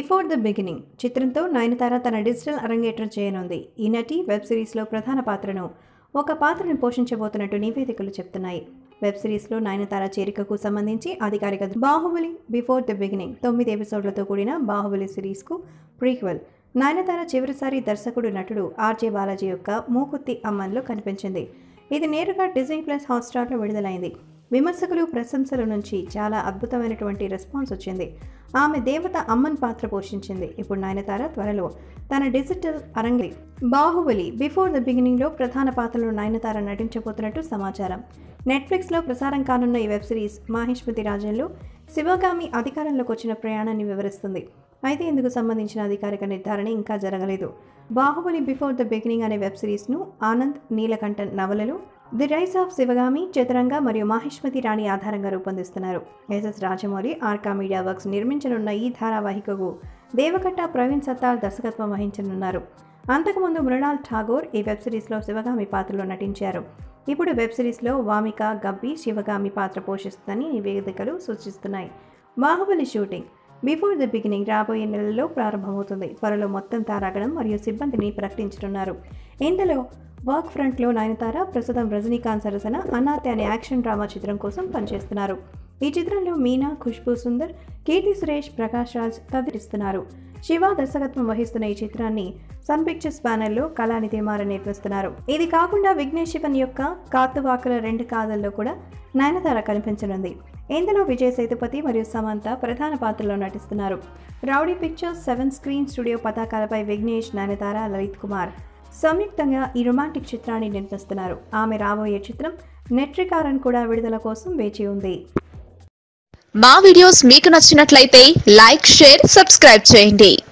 Before the beginning చిత్రంతో నయనతార తన digital అరంగేట్రం చేయనుంది. ఈ నటి వెబ్ సిరీస్లో ప్రధాన పాత్రను పోషించబోతున్నట్టు నివేదికలు చెప్తున్నాయి. వెబ్ సిరీస్లో నయనతార చేరికకు సంబంధించి అధికారిక బాహుబలి బిఫోర్ ద బిగినింగ్ 9 ఎపిసోడ్లతో కూడిన బాహుబలి సిరీస్కు ప్రీక్వెల్. నయనతార చివరిసారి దర్శకుడు నటుడు ఆర్జే బాలాజీ యొక్క మూకుత్తి అమ్మన్లో కనిపించింది. ఇది నేరుగా డిజ్నీ ప్లస్ హాట్స్టార్లో విడుదలైంది. విమర్శకులు ప్రశంసల నుంచి చాలా అద్భుతమైనటువంటి రెస్పాన్స్ వచ్చింది. ఆమె దేవత అమ్మన్ పాత్ర పోషించింది. ఇప్పుడు నయనతార త్వరలో తన డిజిటల్ అరంగే బాహుబలి బిఫోర్ ద బిగినింగ్లో ప్రధాన పాత్రలో నయనతార నటించబోతున్నట్టు సమాచారం. నెట్ఫ్లిక్స్లో ప్రసారం కానున్న ఈ వెబ్ సిరీస్ మాహిష్మతి రాజ్యంలో శివగామి అధికారంలోకి వచ్చిన ప్రయాణాన్ని వివరిస్తుంది. అయితే ఇందుకు సంబంధించిన అధికారిక నిర్ధారణ ఇంకా జరగలేదు. బాహుబలి బిఫోర్ ద బిగినింగ్ అనే వెబ్ సిరీస్ను ఆనంద్ నీలకంఠన్ నవలలు ది రైస్ ఆఫ్ శివగామి, చతురంగ మరియు మాహిష్మతి రాణి ఆధారంగా రూపొందిస్తున్నారు. SS Rajamouli, Arka media works నిర్మించనున్న ఈ ధారావాహికకు దేవకట్ట ప్రవీణ్ సత్తార్ దర్శకత్వం వహించనున్నారు. అంతకుముందు మృణాల్ ఠాగూర్ ఈ వెబ్ సిరీస్లో శివగామి పాత్రలో నటించారు. ఇప్పుడు వెబ్ సిరీస్లో వామిక గబ్బి శివగామి పాత్ర పోషిస్తుందని నివేదికలు సూచిస్తున్నాయి. Baahubali shooting before the beginning రాబోయే నెలల్లో ప్రారంభమవుతుంది. త్వరలో మొత్తం తారాగణం మరియు సిబ్బందిని ప్రకటించనున్నారు. ఇందులో వర్క్ ఫ్రంట్లో నయనతార ప్రస్తుతం రజనీకాంత్ సరసన అనాథ అనే యాక్షన్ డ్రామా చిత్రం కోసం పనిచేస్తున్నారు. ఈ చిత్రంలో మీనా, ఖుష్బూ సుందర్, కీర్తి సురేష్, ప్రకాష్ రాజ్ తదితరులు. శివ దర్శకత్వం వహిస్తున్న ఈ చిత్రాన్ని సన్ పిక్చర్స్ బ్యానర్లో కళానిధి మారన్ నిర్మిస్తున్నారు. ఇది కాకుండా విఘ్నేష్ శివన్ యొక్క కాతువాకుల 2 కాదల్లో కూడా నయనతార కనిపించనుంది. ఇందులో విజయ్ సేతుపతి మరియు సమంత ప్రధాన పాత్రలో నటిస్తున్నారు. రౌడీ పిక్చర్స్ 7 స్క్రీన్ స్టూడియో పతాకాలపై విఘ్నేష్, నయనతార, లలిత్ కుమార్ సంయుక్తంగా ఈ రొమాంటిక్ చిత్రాన్ని నిర్మిస్తున్నారు. ఆమె రాబోయే చిత్రం నెట్రికారన్ కూడా విడుదల కోసం వేచి ఉంది. మా వీడియోస్ మీకు నచ్చినట్లయితే లైక్, షేర్, సబ్స్క్రైబ్ చేయండి.